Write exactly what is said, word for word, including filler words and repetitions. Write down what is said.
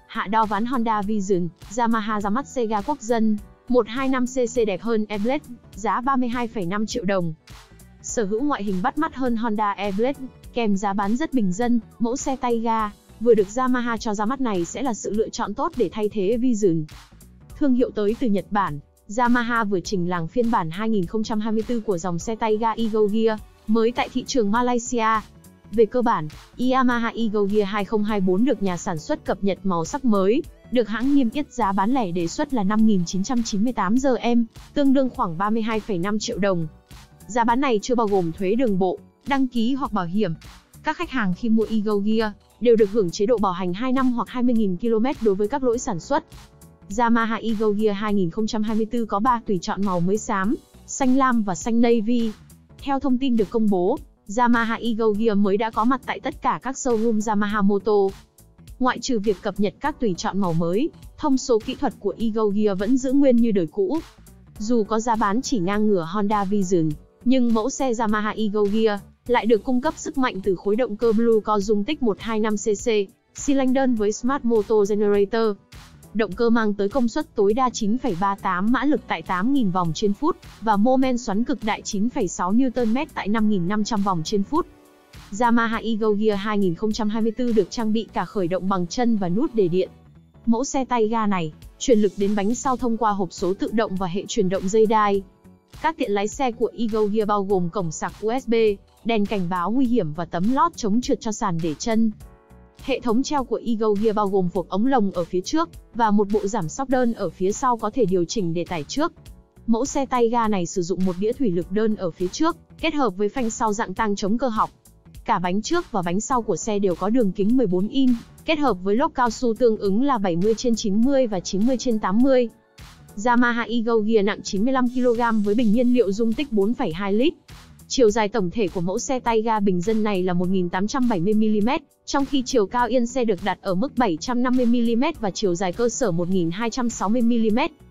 Hạ đo ván Honda Vision, Yamaha ra mắt xe ga quốc dân, một hai năm xê xê đẹp hơn Airblade, giá ba mươi hai phẩy năm triệu đồng. Sở hữu ngoại hình bắt mắt hơn Honda Airblade, kèm giá bán rất bình dân, mẫu xe tay ga vừa được Yamaha cho ra mắt này sẽ là sự lựa chọn tốt để thay thế Vision. Thương hiệu tới từ Nhật Bản, Yamaha vừa trình làng phiên bản hai nghìn không trăm hai mươi tư của dòng xe tay ga Ego Gear mới tại thị trường Malaysia. Về cơ bản, Yamaha Ego Gear hai không hai tư được nhà sản xuất cập nhật màu sắc mới, được hãng niêm yết giá bán lẻ đề xuất là năm nghìn chín trăm chín mươi tám gi em, tương đương khoảng ba mươi hai phẩy năm triệu đồng. Giá bán này chưa bao gồm thuế đường bộ, đăng ký hoặc bảo hiểm. Các khách hàng khi mua Ego Gear đều được hưởng chế độ bảo hành hai năm hoặc hai mươi nghìn ki lô mét đối với các lỗi sản xuất. Yamaha Ego Gear hai nghìn không trăm hai mươi tư có ba tùy chọn màu mới xám, xanh lam và xanh navy. Theo thông tin được công bố, Yamaha Ego Gear mới đã có mặt tại tất cả các showroom Yamaha Motor. Ngoại trừ việc cập nhật các tùy chọn màu mới, thông số kỹ thuật của Ego Gear vẫn giữ nguyên như đời cũ. Dù có giá bán chỉ ngang ngửa Honda Vision, nhưng mẫu xe Yamaha Ego Gear lại được cung cấp sức mạnh từ khối động cơ Blue Core dung tích một hai năm xê xê, xi lanh đơn với Smart Motor Generator. Động cơ mang tới công suất tối đa chín phẩy ba mươi tám mã lực tại tám nghìn vòng trên phút và mô men xoắn cực đại chín phẩy sáu Newton mét tại năm nghìn năm trăm vòng trên phút. Yamaha Ego Gear hai nghìn không trăm hai mươi tư được trang bị cả khởi động bằng chân và nút đề điện. Mẫu xe tay ga này truyền lực đến bánh sau thông qua hộp số tự động và hệ truyền động dây đai. Các tiện lái xe của Ego Gear bao gồm cổng sạc u ét bê, đèn cảnh báo nguy hiểm và tấm lót chống trượt cho sàn để chân. Hệ thống treo của Ego Gear bao gồm phuộc ống lồng ở phía trước và một bộ giảm xóc đơn ở phía sau có thể điều chỉnh để tải trước. Mẫu xe tay ga này sử dụng một đĩa thủy lực đơn ở phía trước, kết hợp với phanh sau dạng tang chống cơ học. Cả bánh trước và bánh sau của xe đều có đường kính mười bốn inch, kết hợp với lốp cao su tương ứng là bảy mươi trên chín mươi và chín mươi trên tám mươi. Yamaha Ego Gear nặng chín mươi lăm ki lô gam với bình nhiên liệu dung tích bốn phẩy hai lít. Chiều dài tổng thể của mẫu xe tay ga bình dân này là một nghìn tám trăm bảy mươi mi li mét, trong khi chiều cao yên xe được đặt ở mức bảy trăm năm mươi mi li mét và chiều dài cơ sở một nghìn hai trăm sáu mươi mi li mét.